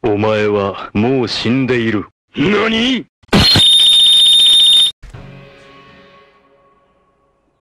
お前はもう死んでいる。 何？